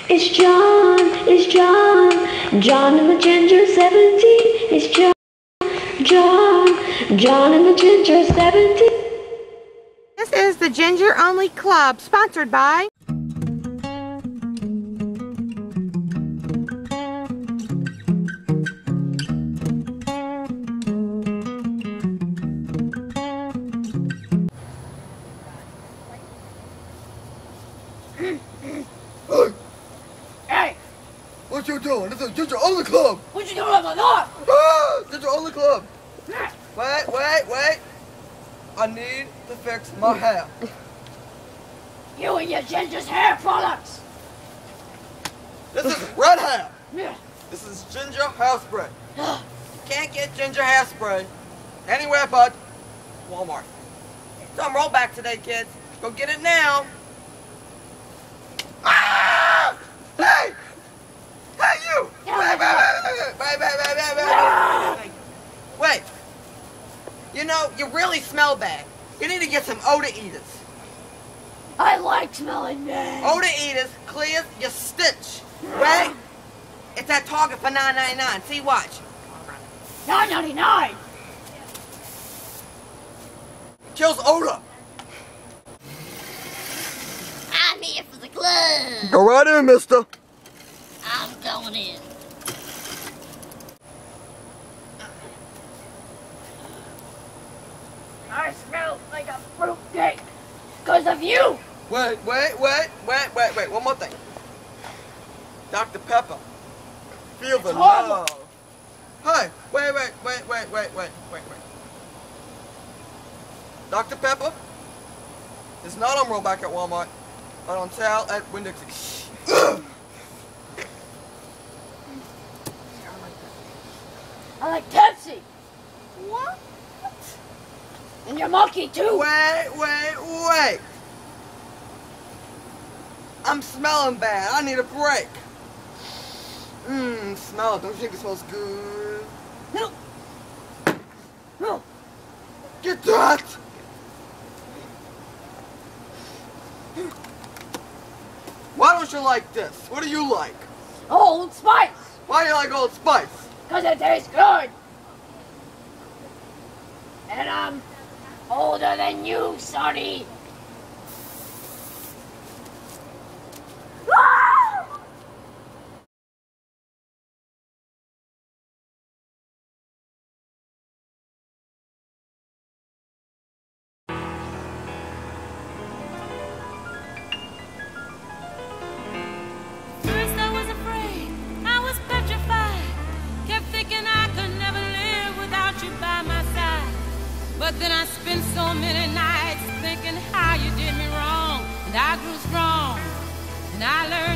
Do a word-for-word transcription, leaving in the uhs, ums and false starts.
It's John, it's John, John and the Ginger seventeen. It's John, John, John and the Ginger seventeen. This is the Ginger Only Club, sponsored by... Hey! What you doing? This is Ginger Only Club! What you doing with my dog? Ah! Ginger Only Club! Wait, wait, wait! I need to fix my hair. You and your Ginger's hair products! This is red hair! Yeah. This is ginger hairspray. Can't get ginger hairspray anywhere but Walmart. Some rollback today, kids. Go get it now. Ah! Hey! Hey, you! Wait, wait, wait, wait, wait, wait, wait, wait, wait, wait. Wait. You know, you really smell bad. You need to get some Oda Eaters. I like smelling bad. Oda Eaters clears your stench. Right? It's at Target for nine ninety-nine. See, watch. nine ninety-nine. Kills odor. I'm here for the club. Go right in, mister. I'm going in. I smell like a fruit cake because of you. Wait, wait, wait, wait, wait, wait. One more thing. Doctor Pepper. Feel the love. Hey, wait, wait, wait, wait, wait, wait, wait, wait. Doctor Pepper is not on rollback at Walmart, but on sale at Winn-Dixie. I like Pepsi. What? And your monkey too. Wait, wait, wait. I'm smelling bad. I need a break. Mmm, smell it. Don't you think it smells good? No. No. Get that! Why don't you like this? What do you like? Old Spice. Why do you like Old Spice? Because it tastes good. And I'm older than you, Sonny. But then I spent so many nights thinking how you did me wrong, and I grew strong, and I learned